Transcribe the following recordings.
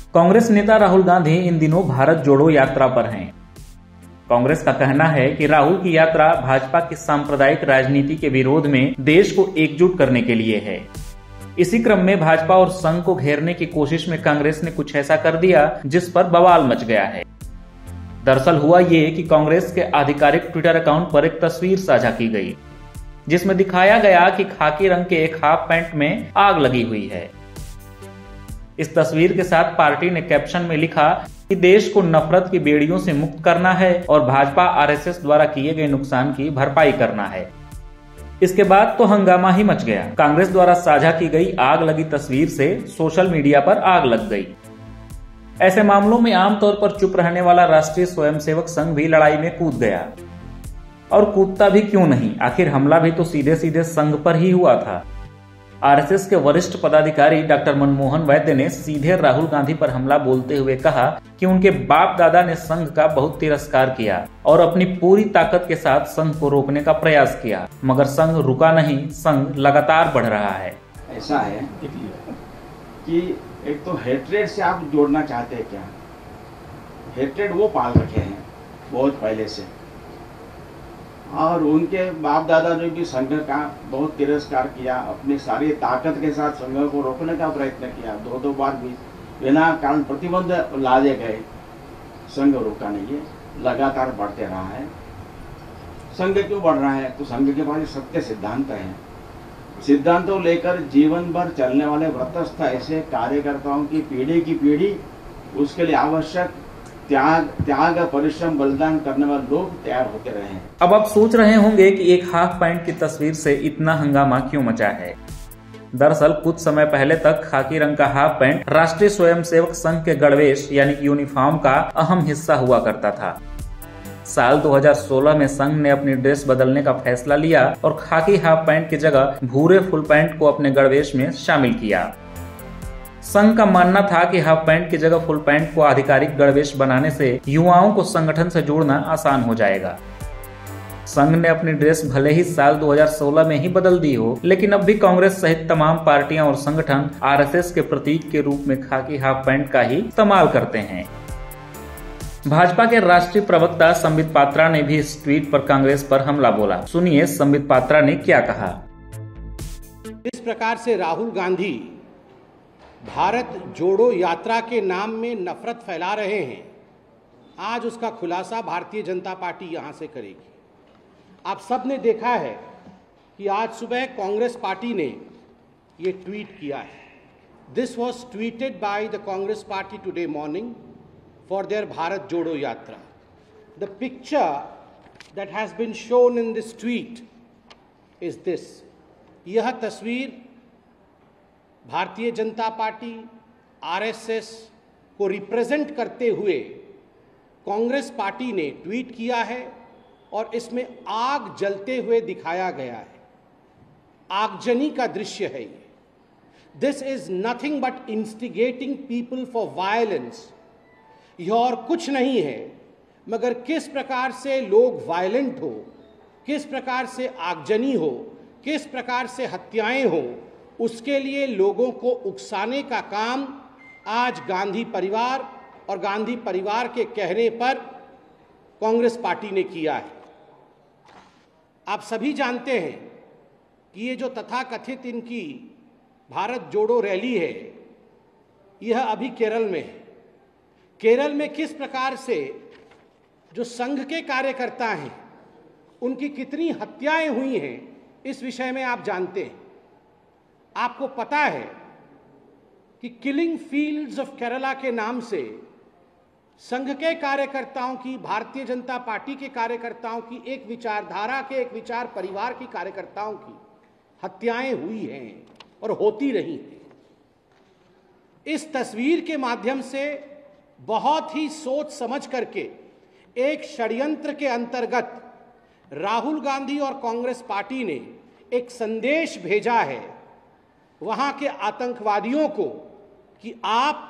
कांग्रेस नेता राहुल गांधी इन दिनों भारत जोड़ो यात्रा पर हैं। कांग्रेस का कहना है कि राहुल की यात्रा भाजपा की सांप्रदायिक राजनीति के विरोध में देश को एकजुट करने के लिए है। इसी क्रम में भाजपा और संघ को घेरने की कोशिश में कांग्रेस ने कुछ ऐसा कर दिया जिस पर बवाल मच गया है। दरअसल हुआ ये कि कांग्रेस के आधिकारिक ट्विटर अकाउंट पर एक तस्वीर साझा की गई, जिसमें दिखाया गया कि खाकी रंग के एक हाफ पैंट में आग लगी हुई है। इस तस्वीर के साथ पार्टी ने कैप्शन में लिखा कि देश को नफरत की बेड़ियों से मुक्त करना है और भाजपा आरएसएस द्वारा किए गए नुकसान की भरपाई करना है। इसके बाद तो हंगामा ही मच गया। कांग्रेस द्वारा साझा की गई आग लगी तस्वीर से सोशल मीडिया पर आग लग गई। ऐसे मामलों में आमतौर पर चुप रहने वाला राष्ट्रीय स्वयंसेवक संघ भी लड़ाई में कूद गया। और कूदता भी क्यों नहीं, आखिर हमला भी तो सीधे सीधे संघ पर ही हुआ था। आरएसएस के वरिष्ठ पदाधिकारी डॉक्टर मनमोहन वैद्य ने सीधे राहुल गांधी पर हमला बोलते हुए कहा कि उनके बाप दादा ने संघ का बहुत तिरस्कार किया और अपनी पूरी ताकत के साथ संघ को रोकने का प्रयास किया, मगर संघ रुका नहीं, संघ लगातार बढ़ रहा है। ऐसा है कि एक तो हेट्रेड से आप जोड़ना चाहते हैं क्या? हेट्रेड वो पाल रखे हैं बहुत पहले से, और उनके बाप दादा ने भी संघ का बहुत तिरस्कार किया, अपनी सारी ताकत के साथ संघ को रोकने का प्रयत्न किया। दो बार भी बिना कारण प्रतिबंध लादे गए, संघ रुका नहीं है, लगातार बढ़ते रहा है। संघ क्यों बढ़ रहा है? तो संघ के पास सत्य सिद्धांत है। सिद्धांतों लेकर जीवन भर चलने वाले व्रतस्थ ऐसे कार्यकर्ताओं की पीढ़ी उसके लिए आवश्यक त्याग परिश्रम बलिदान करने वाले लोग तैयार होते रहे हैं। अब आप सोच रहे होंगे कि एक हाफ पैंट की तस्वीर से इतना हंगामा क्यों मचा है। दरअसल कुछ समय पहले तक खाकी रंग का हाफ पैंट राष्ट्रीय स्वयंसेवक संघ के गणवेश यानी यूनिफॉर्म का अहम हिस्सा हुआ करता था। साल 2016 में संघ ने अपनी ड्रेस बदलने का फैसला लिया और खाकी हाफ पैंट की जगह भूरे फुल पैंट को अपने गणवेश में शामिल किया। संघ का मानना था कि हाफ पैंट की जगह फुल पैंट को आधिकारिक गणवेश बनाने से युवाओं को संगठन से जोड़ना आसान हो जाएगा। संघ ने अपनी ड्रेस भले ही साल 2016 में ही बदल दी हो, लेकिन अब भी कांग्रेस सहित तमाम पार्टियां और संगठन आरएसएस के प्रतीक के रूप में खाकी हाफ पैंट का ही इस्तेमाल करते हैं। भाजपा के राष्ट्रीय प्रवक्ता संबित पात्रा ने भी इस ट्वीट पर कांग्रेस पर हमला बोला। सुनिए संबित पात्रा ने क्या कहा। इस प्रकार से राहुल गांधी भारत जोड़ो यात्रा के नाम में नफरत फैला रहे हैं, आज उसका खुलासा भारतीय जनता पार्टी यहां से करेगी। आप सब ने देखा है कि आज सुबह कांग्रेस पार्टी ने ये ट्वीट किया है। This was tweeted by the Congress party today morning for their Bharat Jodo Yatra. The picture that has been shown in this tweet is this. यह तस्वीर भारतीय जनता पार्टी आरएसएस को रिप्रेजेंट करते हुए कांग्रेस पार्टी ने ट्वीट किया है और इसमें आग जलते हुए दिखाया गया है। आगजनी का दृश्य है ये। This is nothing but instigating people for violence. यह और कुछ नहीं है मगर किस प्रकार से लोग वायलेंट हो, किस प्रकार से आगजनी हो, किस प्रकार से हत्याएं हो, उसके लिए लोगों को उकसाने का काम आज गांधी परिवार और गांधी परिवार के कहने पर कांग्रेस पार्टी ने किया है। आप सभी जानते हैं कि ये जो तथाकथित इनकी भारत जोड़ो रैली है, यह अभी केरल में है। केरल में किस प्रकार से जो संघ के कार्यकर्ता हैं उनकी कितनी हत्याएं हुई हैं, इस विषय में आप जानते हैं। आपको पता है कि किलिंग फील्ड्स ऑफ केरला के नाम से संघ के कार्यकर्ताओं की, भारतीय जनता पार्टी के कार्यकर्ताओं की, एक विचारधारा के, एक विचार परिवार की कार्यकर्ताओं की हत्याएं हुई हैं और होती रही हैं। इस तस्वीर के माध्यम से बहुत ही सोच समझ करके एक षड्यंत्र के अंतर्गत राहुल गांधी और कांग्रेस पार्टी ने एक संदेश भेजा है वहां के आतंकवादियों को कि आप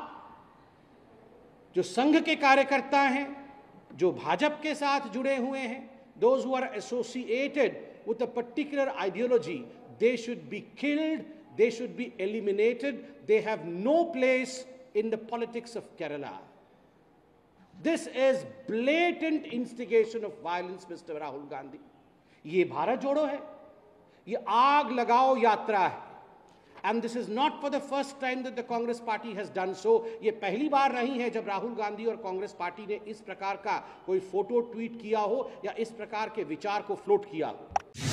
जो संघ के कार्यकर्ता हैं, जो भाजपा के साथ जुड़े हुए हैं, those who are associated with a particular ideology, they should be killed, they should be eliminated, they have no place in the politics of Kerala. This is blatant instigation of violence, Mr. Rahul Gandhi. ये भारत जोड़ो है, ये आग लगाओ यात्रा है. And this is not for the first time that the Congress party has done so. ये पहली बार नहीं है जब राहुल गांधी और कांग्रेस पार्टी ने इस प्रकार का कोई फोटो ट्वीट किया हो या इस प्रकार के विचार को फ्लोट किया हो.